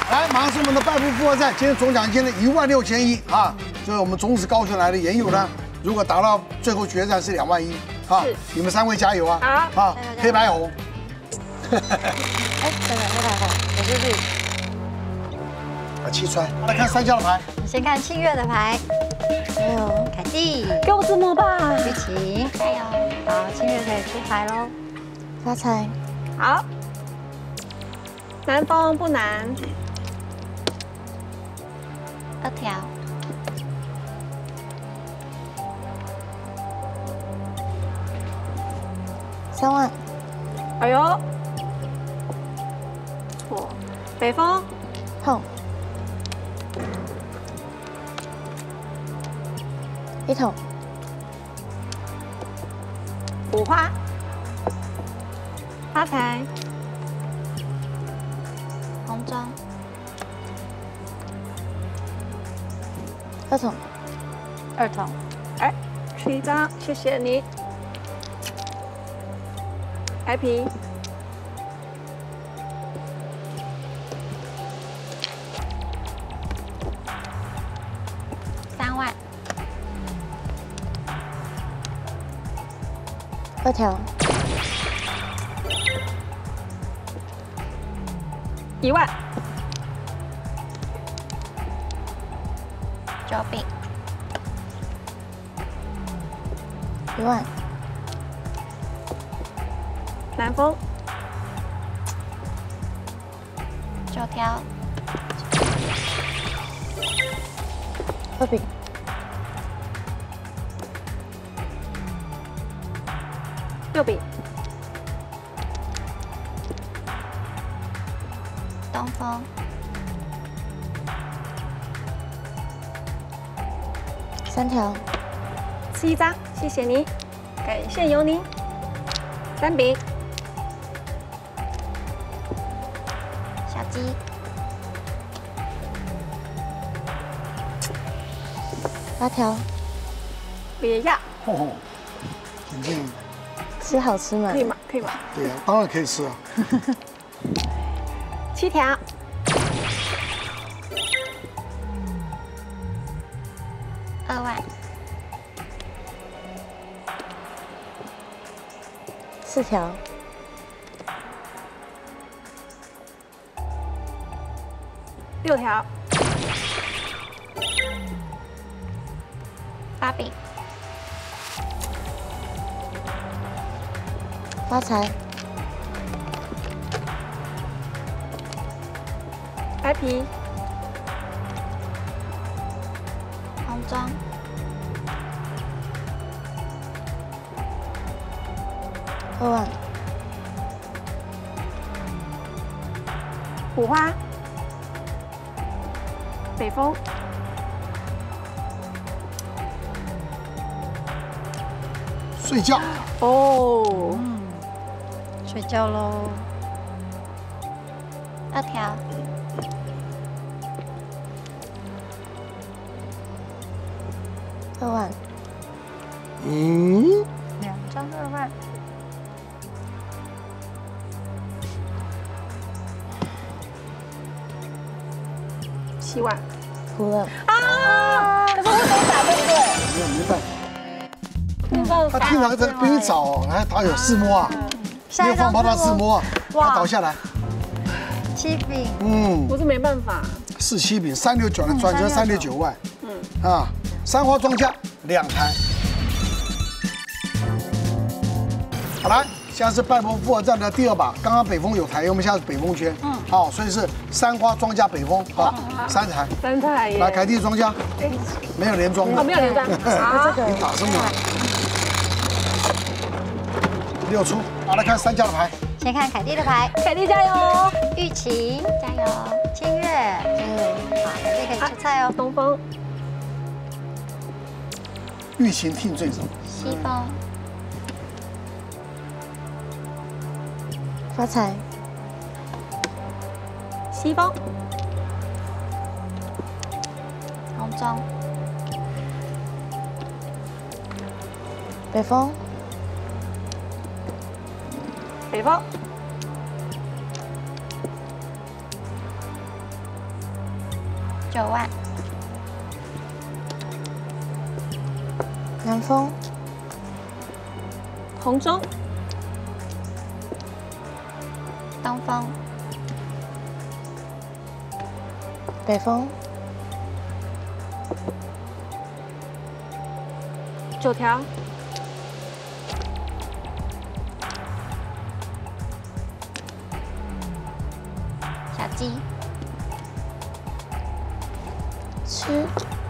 来，马上是我们的败部复活赛，今天总奖金的16100啊，就是我们种子高雄来的研友呢，如果打到最后决战是2万1啊，你们3位加油啊！好，黑白红。 哎，这个黑白红，我是绿。 七川，来看3家的牌。 先看庆月的牌，加油，凯蒂， 给我自摸吧。 玉琪，加油。好，庆月可以出牌喽。发财。 好。南风不难。 2条。3万。 哎呦，错。北风。 碰。1筒。 五花。发财。 红装。2筒。2筒。 哎，吃1张，谢谢你。白皮。 3万。2条。 1万。 招饼。1万。 南风。 9条。2饼。 6饼。 东风。3条。 吃1张，谢谢你，感谢有你。3饼。 小鸡。8条。 我也要。 哦，眼镜吃好吃吗？ 可以吗？可以吗？ 对呀，当然可以吃啊。 7条。 2万。4条。 6条。 8饼。发财。 白皮。 红装。2万。 五花。北风。 睡觉。 哦。 睡觉喽。2条。2万。 嗯。 2张2万。 7万。 哭了。 啊！可是我没打对不对？ 没有，没办法。 没办法。 他平常在比你早，还打有4摸啊，没有放炮到4摸啊，他倒下来。 7饼。 嗯。 我是没办法。 4、7饼，369的转折369万。嗯。啊，3花庄家2台。好来，现在是败部复活战的第2把，刚刚北风有台，我们现在是北风圈。嗯。好，所以是3花庄家北风，好，3台。 3台耶。 来，凯蒂庄家。没有连庄的。 哦，没有连庄。 啊，这个。 你打什么？6出。好，来看3家的牌。 先看凯蒂的牌， 凯蒂加油。 玉琪加油，千月加油。好，凯蒂可以出菜哦。 东风。 玉琴听最早。 西风。发财。 西风。 红中。北风。 北风。 9万。南风。 红中。 东风。北风。 9条。 小鸡。吃。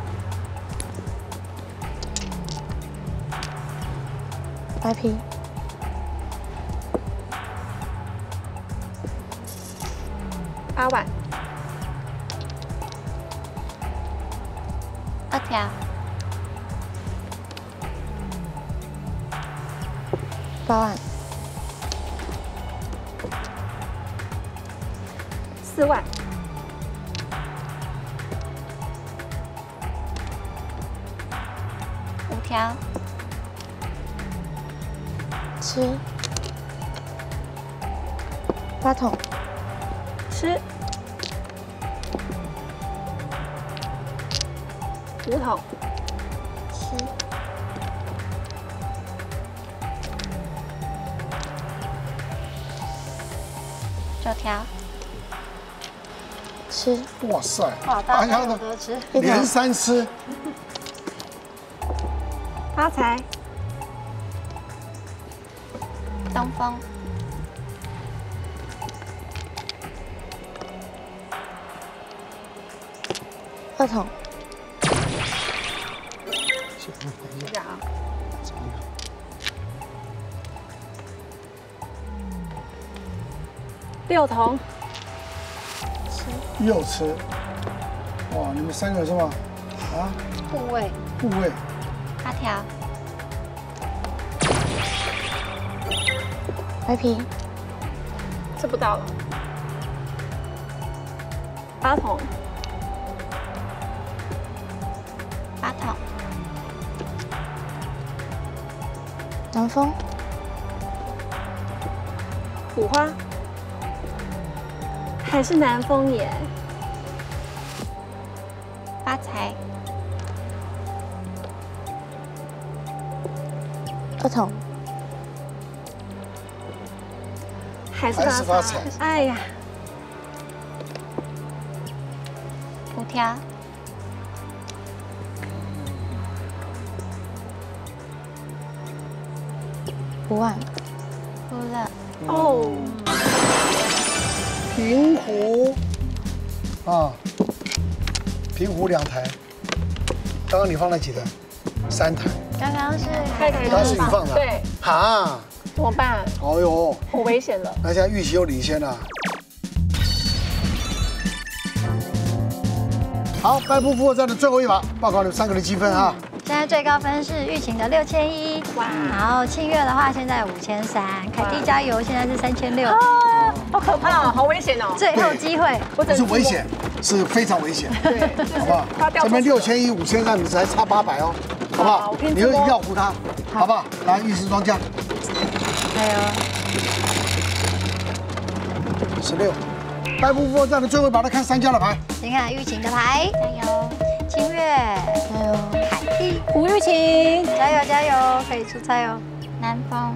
白皮。 8万。 2条。8万。 4万。 5条。吃。8桶。 吃。5桶。 吃。9条。吃。 哇塞！ 哇，大家都多吃， 连3吃。 发财。 东风。2桶。 这个啊。6桶。 又吃。哇，你们3个是吗？啊？ 部位。 部位。 8条。白皮。 吃不到了。8桶。 8桶。南风。 五花。还是南风耶。 发财。2桶。 还是发财。哎呀。 5条。5万。哭了。 哦。 平湖。啊。平湖2台。刚刚你放了几台？3台。 刚刚是刚刚是你放的。 对。 哈。 怎么办？ 哦呦， 好危险了。 那现在玉琪又领先了。好，白布复活赛的最后一把，报告你们3个的积分啊。 现在最高分是玉琴的6100，哇，然后庆月的话现在5300，凯蒂加油，现在是3600。 啊，好可怕哦，好危险哦。 最后机会， 不是危险，是非常危险。 对， 好不好？这边6100、5300，你才差800哦，好不好？你要要护他，好不好？来，玉石庄家。 加油 ！16，白布复活赛的最后一把，来看3家的牌。 先看玉琴的牌，加油！清月，加油！凯蒂， 胡玉琴， 加油加油，可以出菜哦。南风，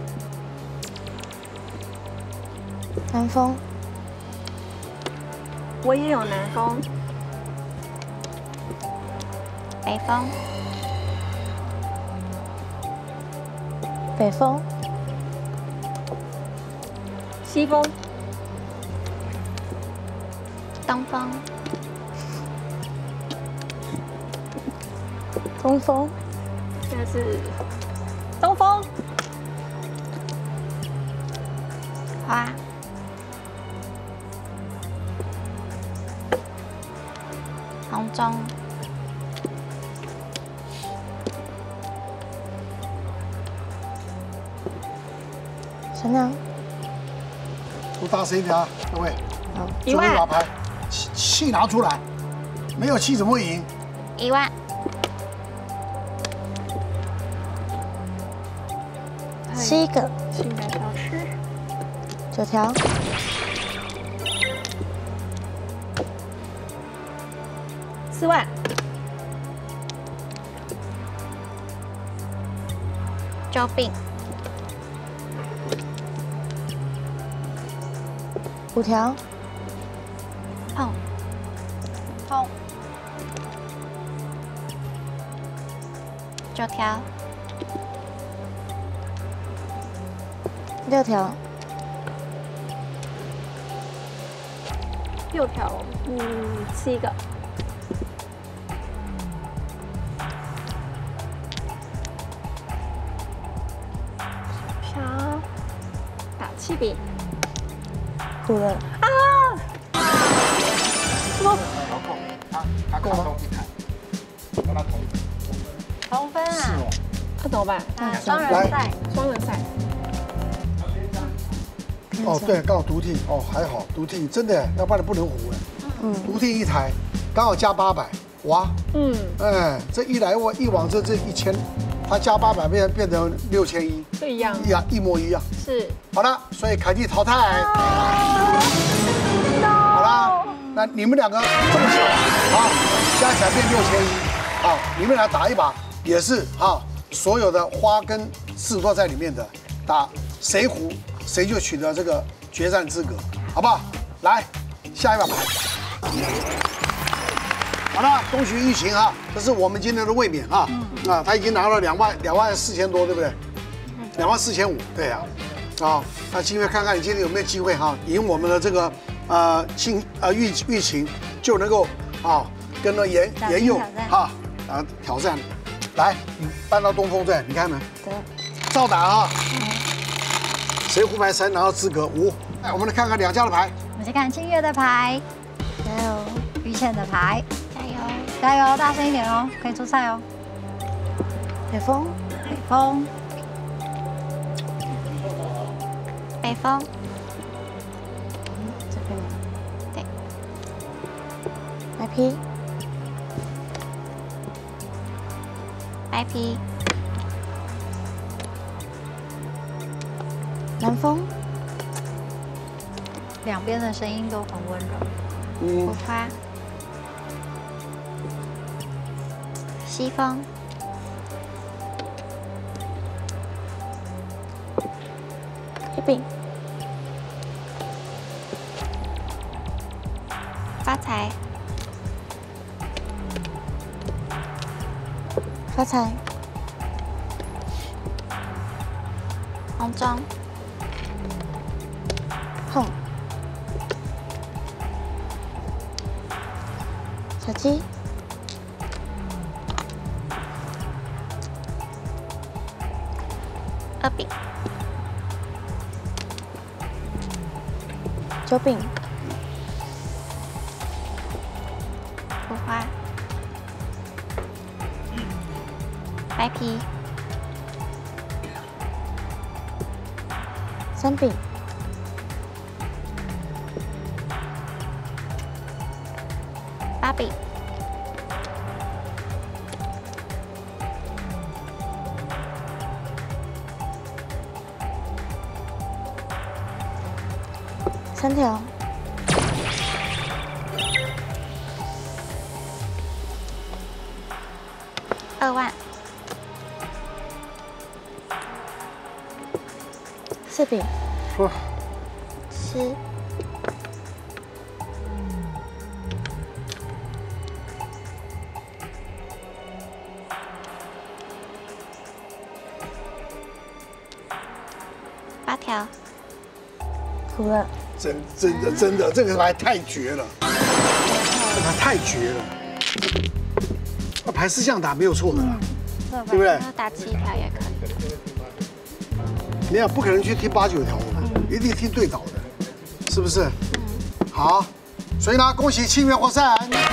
南风， 我也有南风。 北风，北风。 西风。 东风。东风。 现在是东风。 花。红中。神娘。 都大声一点啊，各位。 好， 最后一把牌，气拿出来，没有气怎么会赢 ？1万。7个。 现在要吃。 9条。 4万。 交并。5条。碰。碰。9条。6条。 6条，7个。条，打7饼。 苦了啊！什么？ 遥控，他靠中一台，跟他同分啊！ 是哦。 那怎么办？ 双人赛。 双人赛。 哦，对，刚好独替，哦还好独替，真的，要不然不能胡哎。独替一台，刚好加800，哇。哎，这一来一往这1000，他加800变成6100， 不一样， 一模一样。 是。 好了，所以凯蒂淘汰。好了，那你们两个这么巧啊，加起来变6100，好，你们俩打一把也是哈，所有的花跟狮子座在里面的，打谁胡谁就取得这个决战资格，好不好？来，下一把牌。好了，恭喜玉琴哈，这是我们今天的卫冕哈，他已经拿了24000多，对不对？24500，对呀。啊，那清月看看你今天有没有机会哈，赢我们的这个玉琴，就能够跟那严佑挑战，来，你搬到东风队，你看没？照打哈，谁胡牌才拿到资格？5。来，我们来看看两家的牌。 我们先看清月的牌，还有玉倩的牌，加油，加油，大声一点哦，可以出赛哦。北风，北风。北风，这边吗？对。白皮，白皮，南风，两边的声音都很温柔。火花，西风。黑饼，发财，发财，红中，碰，小鸡，二饼。9饼，火花，白皮，3饼，8饼，3条，2万，4饼，10，8条，苦了。 真的，这个牌太绝了，这牌太绝了。那牌是这样打没有错的啦，对不对？ 打7条也可以。 你也不可能去听8、9条的，一定听对倒的，是不是？好，所以呢，恭喜清月获胜。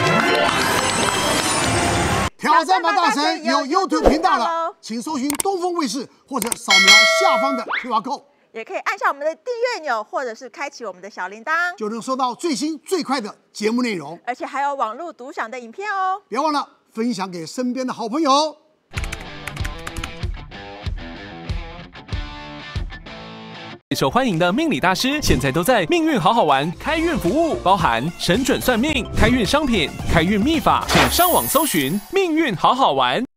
挑战吧大神有 YouTube 频道了，请搜寻东风卫视或者扫描下方的 QR code。 也可以按下我们的订阅钮，或者是开启我们的小铃铛， 就能收到最新最快的节目内容， 而且还有网络独享的影片哦。 别忘了分享给身边的好朋友。 受欢迎的命理大师现在都在命运好好玩开运服务，包含神准算命、开运商品、开运秘法，请上网搜寻命运好好玩。